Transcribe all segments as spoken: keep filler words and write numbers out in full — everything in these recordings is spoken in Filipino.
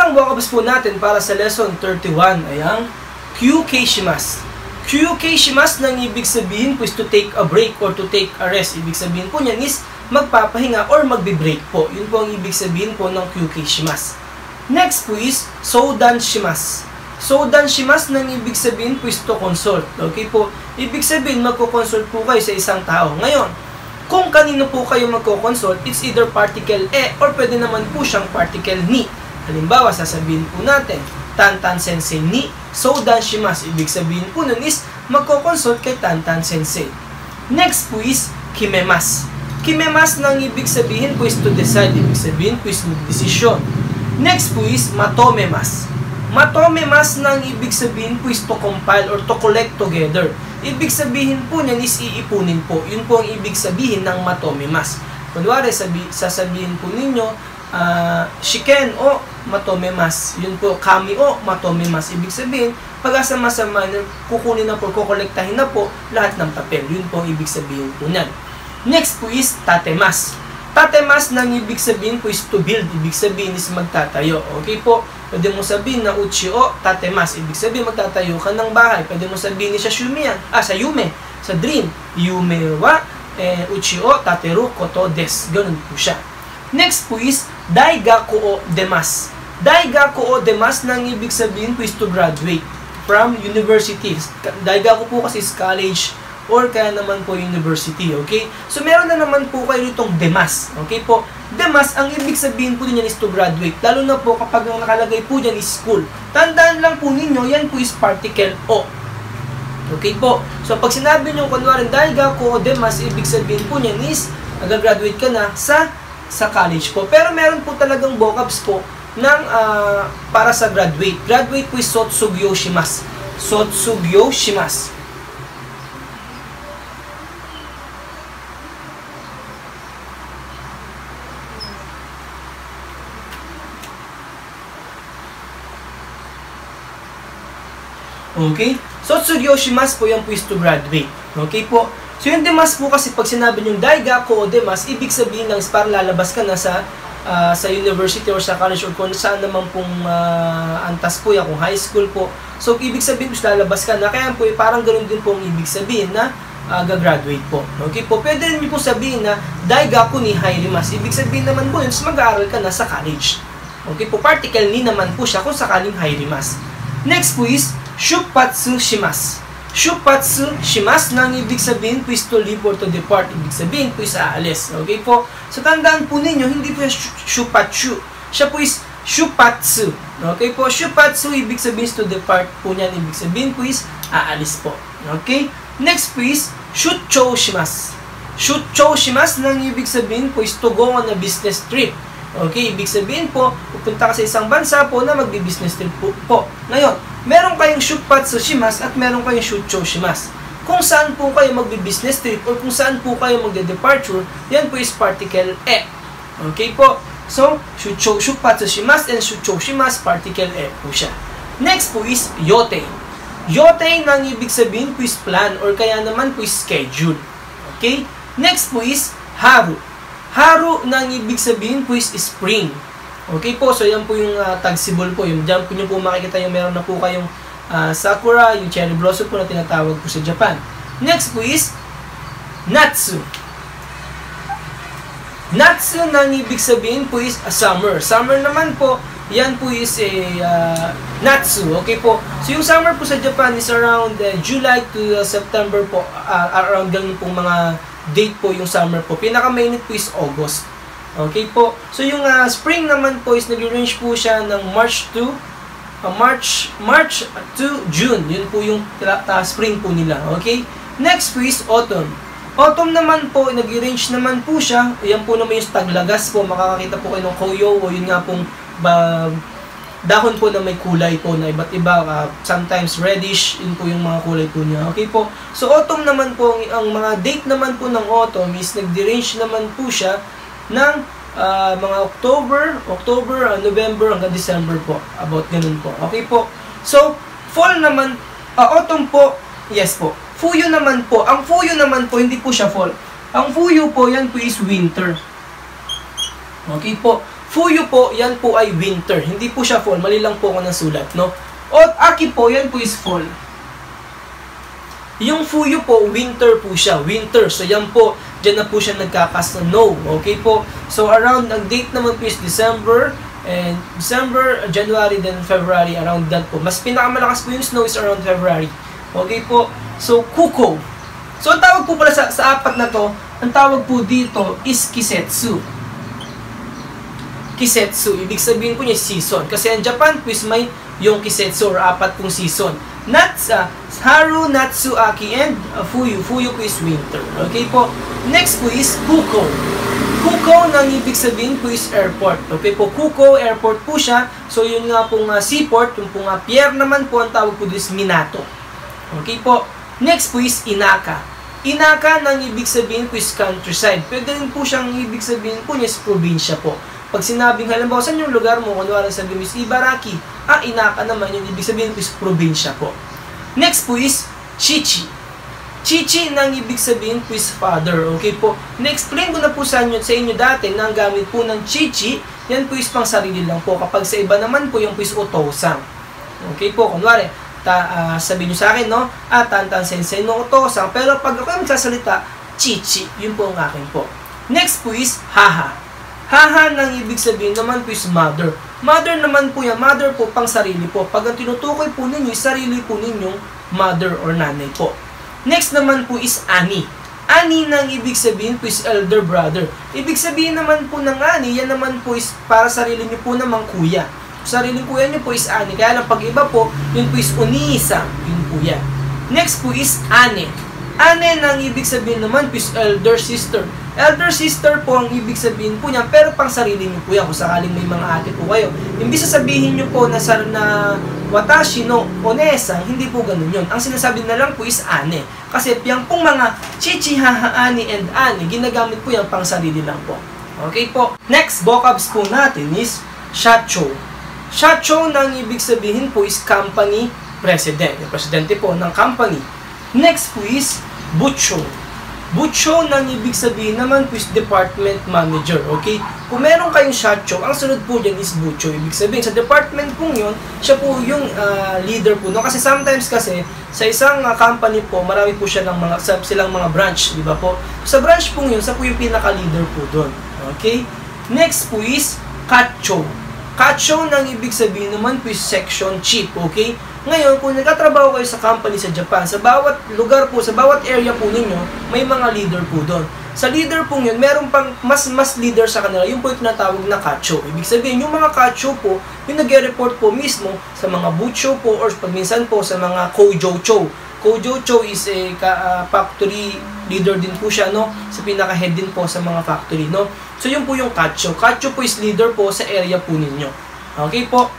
unang vocabs po natin para sa lesson thirty-one ay ang kyukeishimasu. Kyukeishimasu nang ibig sabihin po is to take a break or to take a rest. Ibig sabihin po niyan is magpapahinga or magbe-break po. Yun po ang ibig sabihin po ng kyukeishimasu. Next po is soudan shimasu. Soudan shimasu nang ibig sabihin po is to consult. Okay po? Ibig sabihin magko-consult po kayo sa isang tao. Ngayon, kung kanino po kayo magko-consult, it's either particle e or pwede naman po siyang particle ni. Halimbawa, sasabihin po natin, Tantan Sensei ni Soudan shimasu. Ibig sabihin po nun is magko-consult kay Tantan Sensei. Next po is kimemasu. Kimemasu nang ibig sabihin po is to decide. Ibig sabihin po is mag-desisyon. Next po is matomemasu. Matomemasu nang ibig sabihin po is to compile or to collect together. Ibig sabihin po niyan is iipunin po. Yun po ang ibig sabihin ng matomemasu. Kunwari, sabi, sasabihin po ninyo, uh, shiken o matomemasu. Yun po, kami o matomemasu. Ibig sabihin, pag-asama-sama, kukunin na po, kukolektahin na po lahat ng papel. Yun po ang ibig sabihin po niyan. Next po is tatemasu. Tatemasu nang ibig sabihin po is to build. Ibig sabihin is magtatayo. Okay po? Pwede mo sabihin na uchi o tatemasu. Ibig sabihin magtatayo ka ng bahay. Pwede mo sabihin ni sa Shumi yan. Ah, sa Yume. Sa dream. Yume wa eh, uchi o tateru koto desu. Ganun po siya. Next po is daigaku o demasu. Daigaku o demasu nang ibig sabihin po is to graduate from university. Daigaku po kasi is college or kaya naman po university, okay? So, meron na naman po kayo itong demasu, okay po? Demasu, ang ibig sabihin po niyan is to graduate. Lalo na po kapag ang nakalagay po dyan is school. Tandaan lang po ninyo, yan po is particle o. Okay po? So, pag sinabi nyo, kunwari, daigaku o demasu, ibig sabihin po niyan is, nag-graduate ka na sa, sa college po. Pero meron po talagang vocabs po ng, uh, para sa graduate. Graduate po is sotsugyo shimasu. Sotsugyo shimasu. Okay? Sotsugyo shimasu po yan po is to graduate. Okay po? So yung demasu po kasi pag sinabi yung daigaku o demasu, ibig sabihin lang is parang lalabas ka na sa uh, sa university or sa college or kung saan naman pong uh, antas po yan, kung high school po. So ibig sabihin po lalabas ka na. Kaya po parang ganoon din po ang ibig sabihin na uh, gagraduate po. Okay po? Pwede rin po sabihin na daigaku ni hairimasu. Ibig sabihin naman po yun, mag-aaral ka na sa college. Okay po? Particle ni naman po siya kung sakaling hairimasu. Next po is shupatsu shimasu. Shupatsu shimasu nang ibig sabihin po is to leave or to depart. Ibig sabihin po is aalis. Okay po? So tandaan po ninyo, hindi po shupatsu. Siya po is shupatsu. Okay po? Shupatsu, ibig sabihin is to depart po niyan. Ibig sabihin po is aalis po. Okay? Next po is shuchou shimasu. Shuchou shimasu nang ibig sabihin po is to go on a business trip. Okay? Ibig sabihin po, pupunta ka sa isang bansa po na magbi-business trip po. po. Ngayon, meron kayong shupatsu shimasu at meron kayong shuchou shimasu. Kung saan po kayo magbi-business trip or kung saan po kayo magde-departure, yan po is particle e. Okay po? So, shuchou, shupatsu shimasu and shuchou shimasu, particle e po siya. Next po is yote. Yote nang ibig sabihin po is plan or kaya naman po is schedule. Okay? Next po is haru. Haru nang ibig sabihin po is spring. Okay po, so yan po yung uh, tagsibol po. Yung dyan po nyo po makikita yung meron na po kayong uh, sakura, yung cherry blossom po na tinatawag po sa Japan. Next po is natsu. Natsu nang ibig sabihin po is a summer. Summer naman po, yan po is a uh, natsu. Okay po, so yung summer po sa Japan is around uh, July to uh, September po. Uh, around ganun pong mga date po yung summer po. Pinaka-mainit po is August. Okay po. So yung uh, spring naman po is nag-range po siya ng March to uh, March March to June. Yun po yung uh, spring po nila. Okay? Next po is autumn. Autumn naman po, nag-range naman po siya. Yan po naman yung taglagas po. Makakakita po kayo ng koyo o yun nga pong ba, dahon po na may kulay po na iba't iba, uh, sometimes reddish, yun po yung mga kulay po niya. Okay po? So autumn naman po, ang mga date naman po ng autumn is nag-range naman po siya ng uh, mga October, October, uh, November hanggang December po. About ganun po. Okay po? So, fall naman, uh, autumn po, yes po. Fuyo naman po, ang fuyo naman po, hindi po siya fall. Ang fuyo po, yan po is winter. Okay po? Fuyu po, yan po ay winter. Hindi po siya fall. Mali lang po ako ng sulat, no? O aki po, yan po is fall. Yung fuyu po, winter po siya. Winter. So, yan po. Diyan na po siya nagkaka-snow. Okay po? So, around, ang date naman po is December. And December, January, then February. Around that po. Mas pinakamalakas po yung snow is around February. Okay po? So, kuko. So, ang tawag po pala sa, sa apat na to, ang tawag po dito is kisetsu. Kisetsu. Ibig sabihin po niya season. Kasi ang Japan po is may yung kisetsu or apat pong season. Natsa, Haru, Natsu, Aki, and uh, Fuyu. Fuyu po is winter. Okay po? Next po is Kuko. Kuko nang ibig sabihin po is airport. Okay po? Kuko, airport po siya. So yun nga pong uh, seaport, yung pong uh, pier naman po, ang tawag po is minato. Okay po? Next po is Inaka. Inaka nang ibig sabihin po is countryside. Pwede rin po siyang ibig sabihin po niya is probinsya po. Pag sinabing, halimbawa, saan yung lugar mo? Kunwari sabihin mo is Ibaraki. Ah, Inaka naman yun. Ibig sabihin po is probinsya po. Next po is Chichi. Chichi nang ibig sabihin po is father. Okay po. Na-explain ko na po sa inyo, sa inyo dati na ang gamit po ng Chichi, yan po is pang sarili lang po. Kapag sa iba naman po, yung po is otosang. Okay po. Kunwari, ta, uh, sabihin nyo sa akin, no? Ah, tantan sensei no otosang. Pero pag ako yung magsasalita, Chichi. Yun po ang akin po. Next po is haha. Haha nang ibig sabihin naman po is mother. Mother naman po yan. Mother po pang sarili po. Pag ang tinutukoy po ninyo, sarili po ninyong mother or nanay po. Next naman po is ani. Ani nang ibig sabihin po is elder brother. Ibig sabihin naman po ng ani, yan naman po is para sarili niyo po namang kuya. Sariling kuya niyo po is ani. Kaya lang pag iba po, yun po is unisa, yun po yan. Next po is ane. Ane nang ibig sabihin naman po is elder sister. Elder sister po ang ibig sabihin po niya, pero pang sarili niyo po yan kung sakaling may mga ate po kayo. Imbis sabihin niyo po na, na watashi no onesa, hindi po ganun yun. Ang sinasabi na lang po is ane. Kasi yung pong mga chichi, haha, ani, and ane, ginagamit po yan pang sarili lang po. Okay po. Next vocabs po natin is shacho. Shacho nang ibig sabihin po is company president. Yung presidente po ng company. Next po is bucho. Bucho nang ibig sabihin naman po is department manager, okay? Kung meron kayong shacho, ang sunod po dyan is bucho. Ibig sabihin, sa department po yun, siya po yung uh, leader po. No? Kasi sometimes kasi, sa isang uh, company po, marami po siya ng mga, silang mga branch, di ba po? Sa branch po yun, sa po yung pinaka-leader po doon. Okay? Next po is kacho. Kacho nang ibig sabihin naman po is section chief, okay? Ngayon, kung nagkatrabaho kayo sa company sa Japan, sa bawat lugar po, sa bawat area po ninyo, may mga leader po doon. Sa leader po yun, meron pang mas mas leader sa kanila, yung po yung tinatawag na kacho. Ibig sabihin, yung mga kacho po, yung nag-report po mismo sa mga bucho po, or pagminsan po sa mga kojocho. Kojocho is a uh, factory leader din po siya, no? Sa pinaka-head din po sa mga factory, no? So, yun po yung kacho. Kacho po is leader po sa area po ninyo. Okay po?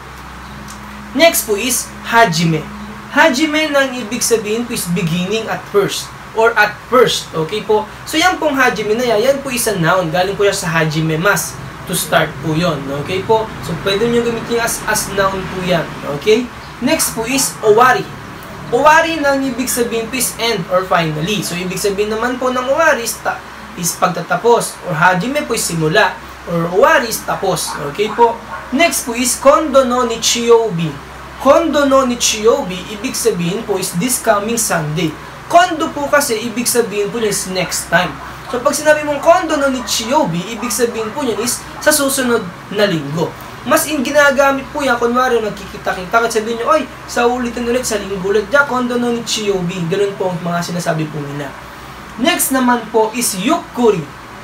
Next po is hajime. Hajime nang ibig sabihin po is beginning at first or at first. Okay po? So yan pong hajime na yan, yan po is a noun. Galing po yan sa hajime mas. To start po yon. Okay po? So pwede nyo gamitin as, as noun po yan. Okay? Next po is owari. Owari nang ibig sabihin po is end or finally. So ibig sabihin naman po ng owari is, ta- is pagtatapos. Or hajime po is simula. Or owari is tapos. Okay po? Next po is kondo no nichiyobi. Kondo no nichiyobi, ibig sabihin po is this coming Sunday. Kondo po kasi, ibig sabihin po is next time. So pag sinabi mong kondo no nichiyobi, ibig sabihin po niyan is sa susunod na linggo. Mas in ginagamit po yan, kunwari nagkikita-kita, at sabihin nyo, oy, sa ulitin ulit, sa linggo ulit, ya, kondo no nichiyobi. Ganun po ang mga sinasabi po nila. Next naman po is yukuri.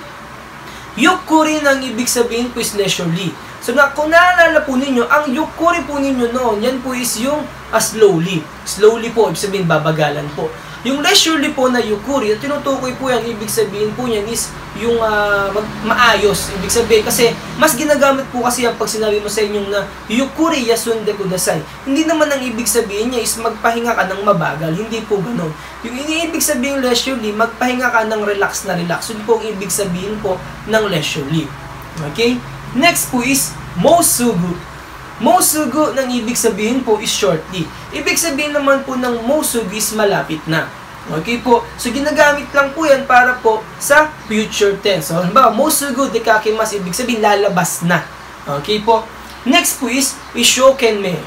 Yukuri nang ibig sabihin po is leisurely. So na, kung naalala po ninyo, ang yukuri po ninyo noon, yan po is yung uh, slowly. Slowly po, ibig sabihin babagalan po. Yung leisurely po na yukuri, at tinutukoy po yan, ibig sabihin po yan is yung uh, maayos. Ibig sabihin, kasi mas ginagamit po kasi yan pag sinabi mo sa inyong na yukuri yasunde kudasai. Hindi naman ang ibig sabihin niya is magpahinga ka ng mabagal. Hindi po ganun. Yung iniibig sabihin leisurely, magpahinga ka ng relax na relax. Yun po ang ibig sabihin po ng leisurely. Okay? Next po is mosugu. Mosugu nang ibig sabihin po is shortly. Ibig sabihin naman po ng mosugu is malapit na. Okay po? So ginagamit lang po yan para po sa future tense. So halimbawa, mosugu dekakimasu, ibig sabihin lalabas na. Okay po. Next po is Ishokenmei.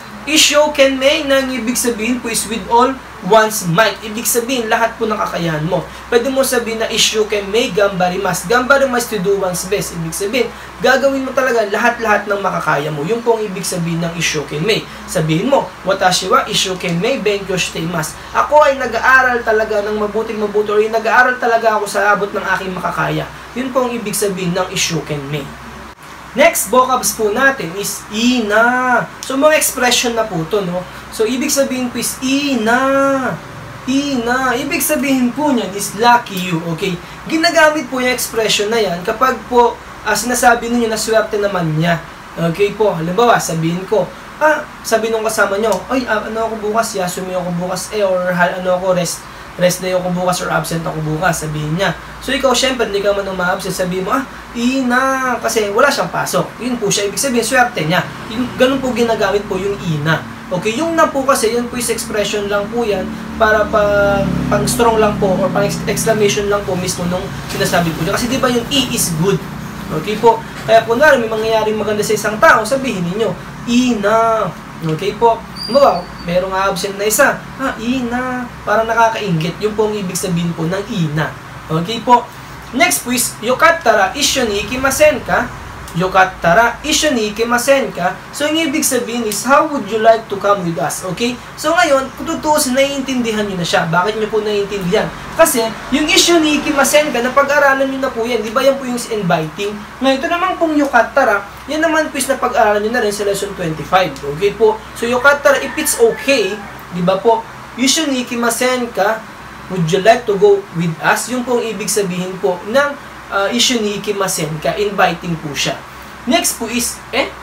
Ishokenmei na ibig sabihin po is with all one's might. Ibig sabihin, lahat po ng kakayahan mo. Pwede mo sabihin na Ishokenmei gambarimasu. Gambarimasu to do one's best. Ibig sabihin, gagawin mo talaga lahat-lahat ng makakaya mo. Yung pong ibig sabihin ng Ishokenmei. Sabihin mo, watashi wa Ishokenmei benkyou shiteimasu. Ako ay nag-aaral talaga ng mabuting mabuti or nag-aaral talaga ako sa abot ng aking makakaya. Yun pong ibig sabihin ng Ishokenmei. Next vocabs po natin is ina. So, mga expression na po ito, no? So, ibig sabihin po is ina. Ina. Ibig sabihin po niyan is lucky you, okay? Ginagamit po yung expression na yan kapag po uh, sinasabi ninyo na swerte naman niya. Okay po, halimbawa, sabihin ko, ah, sabi nung kasama nyo, ay, uh, ano ako bukas, yasumi ako bukas, eh, or ano ako, rest, rest day ako bukas or absent ako bukas, sabihin niya. So, ikaw, syempre, hindi ka man umabsent, sabihin mo, ah, ina, kasi wala siyang pasok. Yun po siya, ibig sabihin, swerte niya. Yung, ganun po ginagamit po yung ina. Okay, yung na po kasi, yun po is expression lang po yan, para pa, pang strong lang po, or pang exclamation lang po mismo nung sinasabi po niya. Kasi di ba yung i is good? Okay po, kaya po na may mangyayaring maganda sa isang tao, sabihin niyo ina. Okay po. Wow, merong absent na isa. Ha, ina. Parang nakakainggit. Yung pong ibig sabihin po ng ina. Okay po. Next po is, yokattara issho ni ikimasen ka? Yokattara issho ni ikimasen ka? So, yung ibig sabihin is, how would you like to come with us? Okay? So, ngayon, kung tutuusin, naiintindihan nyo na siya. Bakit nyo po naiintindihan? Kasi, yung issho ni ikimasen ka, napag-aralan nyo na po yan. Di ba yan po yung inviting? Ngayon, ito naman pong yokattara, yan naman po is napag-aralan nyo na rin sa lesson twenty-five. Okay po? So, yokattara, if it's okay, di ba po, issho ni ikimasen ka? Would you like to go with us? Yung pong ibig sabihin po ng uh, issho ni ikimasen ka, inviting po siya. Next po is, eh?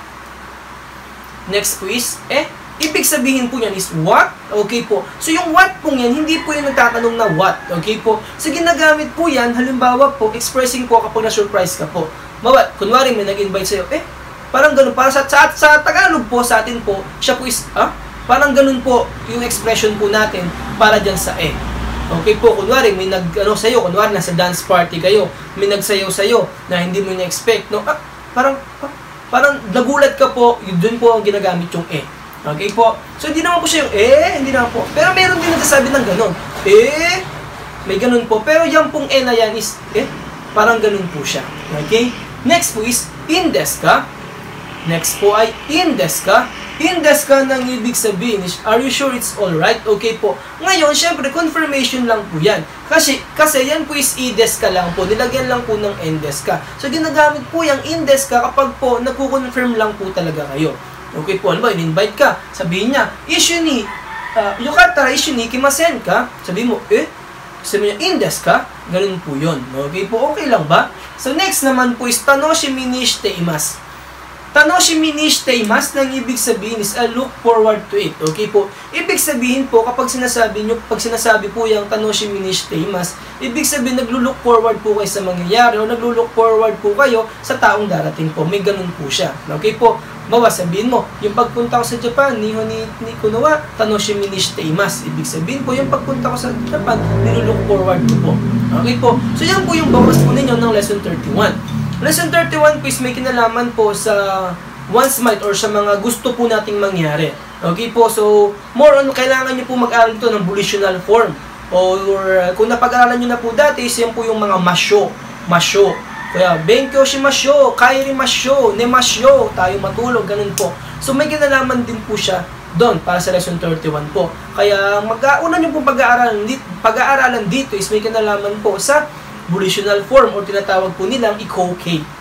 Next po is, eh? Ibig sabihin po yan is what? Okay po. So yung what po yan, hindi po yung nagtatanong na what. Okay po. So ginagamit po yan, halimbawa po, expressing po kapag na-surprise ka po. Mawat, kunwari may nag-invite sa'yo, eh? Parang ganun. Para sa, sa, sa Tagalog po, sa atin po, siya po is, ah? Parang ganun po yung expression po natin para dyan sa eh. Okay po, kunwari, may nag, ano, sa'yo, kunwari, nasa dance party kayo, may nagsayaw sa'yo na hindi mo na-expect, no? Ah, parang, ah, parang nagulat ka po, yun dun po ang ginagamit yung eh. Okay po? So, hindi naman po siya yung eh, hindi naman po. Pero meron din nagsasabi ng ganun. Eh, may ganun po. Pero yung pong eh na yan is, eh, parang ganun po siya. Okay? Next po is, in desu ka? Next po ay, in desu ka? In desu ka nang ibig sabihin is, are you sure it's alright? Okay po. Ngayon, syempre, confirmation lang po yan. Kasi, kasi yan po is i desu ka lang po. Nilagyan lang po ng in desu ka. So, ginagamit po yung in desu ka kapag po, nagko-confirm lang po talaga kayo. Okay po, ano ba, in-invite ka. Sabihin niya, issue ni, uh, yokattara issue ni ikimasen ka? Sabihin mo, eh? Sabihin niya, in desu ka? Ganun po yun. Okay po, okay lang ba? So, next naman po is, tanoshimi ni shiteimasu. Tanoshimi ni shiteimasu nang ibig sabihin is I look forward to it. Okay po. Ibig sabihin po kapag sinasabi nyo, pag sinasabi po yung tanoshimi ni shiteimasu, ibig sabihin naglo-look forward po kayo sa mangyayari o naglo-look forward po kayo sa taong darating po. May ganun po siya. Okay po. Bawa sabihin mo, yung pagpunta ko sa Japan, niho ni, ni kuno wa tanoshimi ni shiteimasu. Ibig sabihin po yung pagpunta ko sa Japan, nilo-look forward ko po. Okay po. So yan po yung bawas po ninyo ng lesson thirty-one. Lesson thirty-one po is may kinalaman po sa one's might or sa mga gusto po nating mangyari. Okay po, so more on kailangan nyo po mag-aral ito ng volitional form. Or, or kung napag-aralan nyo na po dati, is yan po yung mga masyo. Masyo. Kaya, benkyou shimasho, kairimasho, nemasyo, tayo matulog, ganun po. So may kinalaman din po siya doon para sa lesson thirty-one po. Kaya mag-auna nyo po pag-aaralan dito, pag-aaralan dito is may kinalaman po sa volitional form o tinatawag po nilang ikokei.